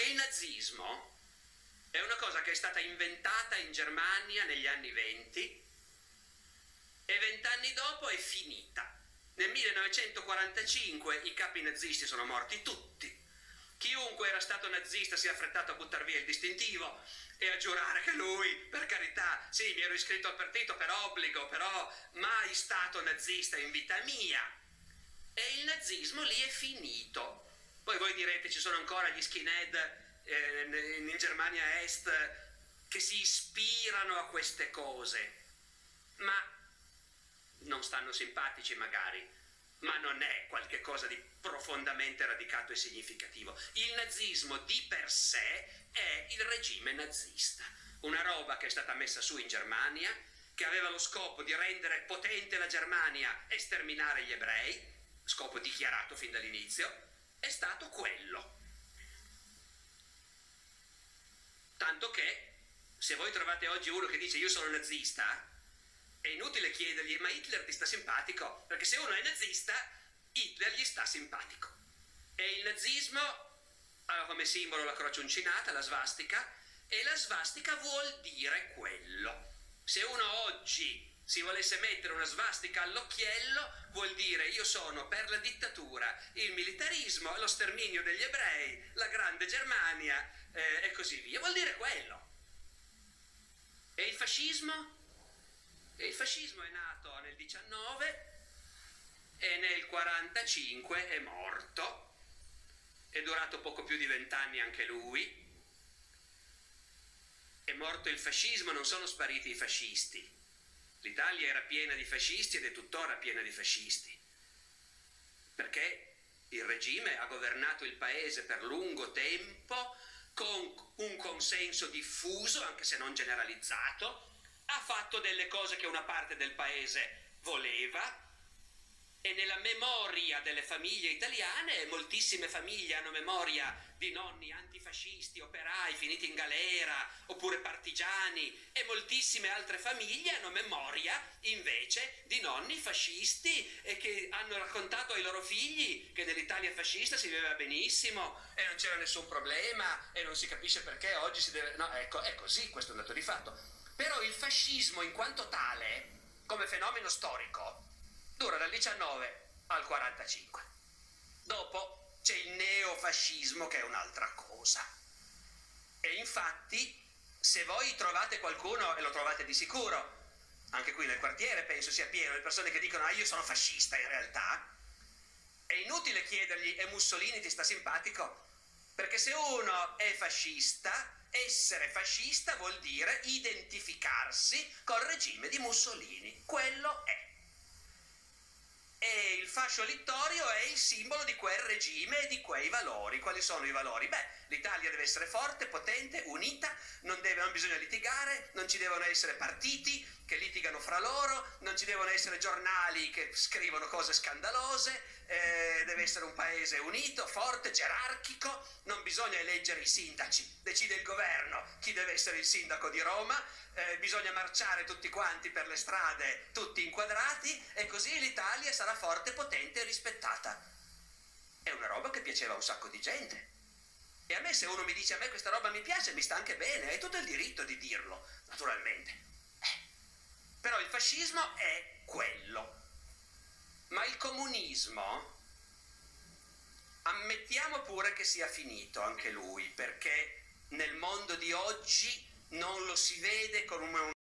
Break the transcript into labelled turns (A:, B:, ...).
A: il nazismo è una cosa che è stata inventata in Germania negli anni 20 e 20 anni dopo è finita. Nel 1945 i capi nazisti sono morti tutti. Chiunque era stato nazista si è affrettato a buttare via il distintivo e a giurare che lui, per carità, sì, mi ero iscritto al partito per obbligo, però mai stato nazista in vita mia. E il nazismo lì è finito. Poi voi direte, ci sono ancora gli skinhead in Germania Est che si ispirano a queste cose, ma non stanno simpatici magari, ma non è qualche cosa di profondamente radicato e significativo. Il nazismo di per sé è il regime nazista, una roba che è stata messa su in Germania, che aveva lo scopo di rendere potente la Germania e sterminare gli ebrei, scopo dichiarato fin dall'inizio, è stato quello. Tanto che, se voi trovate oggi uno che dice io sono nazista, è inutile chiedergli ma Hitler ti sta simpatico? Perché se uno è nazista, Hitler gli sta simpatico. E il nazismo ha come simbolo la croce uncinata, la svastica, e la svastica vuol dire quello. Se uno oggi si volesse mettere una svastica all'occhiello, vuol dire io sono per la dittatura, il militarismo, lo sterminio degli ebrei, la grande Germania e così via. Vuol dire quello. E il fascismo? E il fascismo è nato nel 19 e nel 45 è morto. È durato poco più di 20 anni anche lui. È morto il fascismo, non sono spariti i fascisti. L'Italia era piena di fascisti ed è tuttora piena di fascisti, perché il regime ha governato il paese per lungo tempo con un consenso diffuso, anche se non generalizzato, ha fatto delle cose che una parte del paese voleva, e nella memoria delle famiglie italiane, moltissime famiglie hanno memoria di nonni antifascisti, operai finiti in galera, oppure partigiani, e moltissime altre famiglie hanno memoria invece di nonni fascisti e che hanno raccontato ai loro figli che nell'Italia fascista si viveva benissimo e non c'era nessun problema e non si capisce perché oggi si deve... No, ecco, è così, questo è un dato di fatto. Però il fascismo in quanto tale, come fenomeno storico, dura dal 19 al 45. Dopo c'è il neofascismo che è un'altra cosa. E infatti, se voi trovate qualcuno, e lo trovate di sicuro, anche qui nel quartiere penso sia pieno di persone che dicono io sono fascista in realtà, è inutile chiedergli e Mussolini ti sta simpatico? Perché se uno è fascista, essere fascista vuol dire identificarsi col regime di Mussolini. Quello è. E il fascio littorio è il simbolo di quel regime e di quei valori. Quali sono i valori? Beh, l'Italia deve essere forte, potente, unita, non bisogna litigare, non ci devono essere partiti che litigano fra loro, non ci devono essere giornali che scrivono cose scandalose, deve essere un paese unito, forte, gerarchico, non bisogna eleggere i sindaci, decide il governo chi deve essere il sindaco di Roma, bisogna marciare tutti quanti per le strade, tutti inquadrati, e così l'Italia sarà forte, potente e rispettata. È una roba che piaceva a un sacco di gente. E a me, se uno mi dice a me questa roba mi piace, mi sta anche bene, hai tutto il diritto di dirlo, naturalmente. Però il fascismo è quello. Ma il comunismo, ammettiamo pure che sia finito anche lui, perché nel mondo di oggi non lo si vede come